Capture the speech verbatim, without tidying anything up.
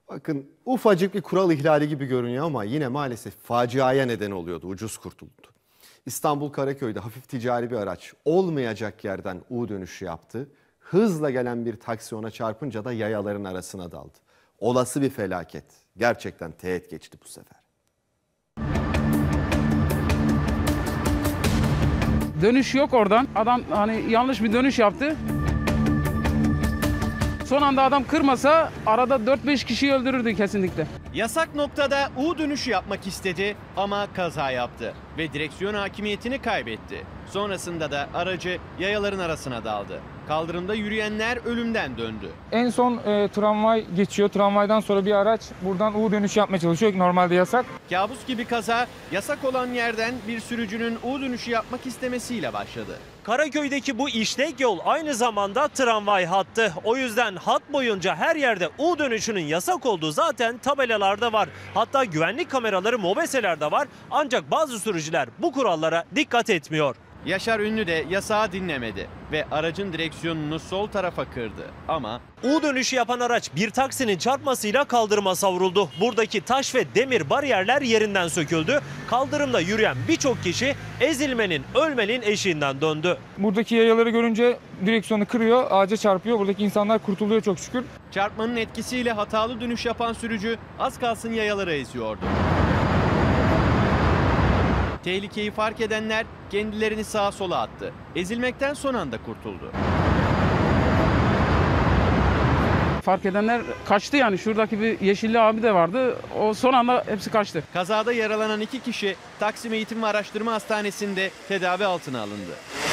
Bakın ufacık bir kural ihlali gibi görünüyor ama yine maalesef faciaya neden oluyordu. Ucuz kurtuldu. İstanbul Karaköy'de hafif ticari bir araç olmayacak yerden U dönüşü yaptı. Hızla gelen bir taksi ona çarpınca da yayaların arasına daldı. Olası bir felaket. Gerçekten teğet geçti bu sefer. Dönüş yok oradan. Adam hani yanlış bir dönüş yaptı. Son anda adam kırmasa arada dört beş kişiyi öldürürdü kesinlikle. Yasak noktada U dönüşü yapmak istedi ama kaza yaptı ve direksiyon hakimiyetini kaybetti. Sonrasında da aracı yayaların arasına daldı. Kaldırımda yürüyenler ölümden döndü. En son e, tramvay geçiyor. Tramvaydan sonra bir araç buradan U dönüşü yapmaya çalışıyor. Normalde yasak. Kabus gibi kaza yasak olan yerden bir sürücünün U dönüşü yapmak istemesiyle başladı. Karaköy'deki bu işlek yol aynı zamanda tramvay hattı. O yüzden hat boyunca her yerde U dönüşünün yasak olduğu zaten tabelalarda var. Hatta güvenlik kameraları mobeselerde var. Ancak bazı sürücüler bu kurallara dikkat etmiyor. Yaşar Ünlü de yasağı dinlemedi ve aracın direksiyonunu sol tarafa kırdı ama U dönüşü yapan araç bir taksinin çarpmasıyla kaldırıma savruldu. Buradaki taş ve demir bariyerler yerinden söküldü. Kaldırımda yürüyen birçok kişi ezilmenin, ölmenin eşiğinden döndü. Buradaki yayaları görünce direksiyonu kırıyor, ağaca çarpıyor. Buradaki insanlar kurtuluyor çok şükür. çarpmanın etkisiyle hatalı dönüş yapan sürücü az kalsın yayalara eziyordu. Tehlikeyi fark edenler kendilerini sağa sola attı. Ezilmekten son anda kurtuldu. Fark edenler kaçtı yani. Şuradaki bir yeşilli abi de vardı. O son anda hepsi kaçtı. Kazada yaralanan iki kişi Taksim Eğitim ve Araştırma Hastanesi'nde tedavi altına alındı.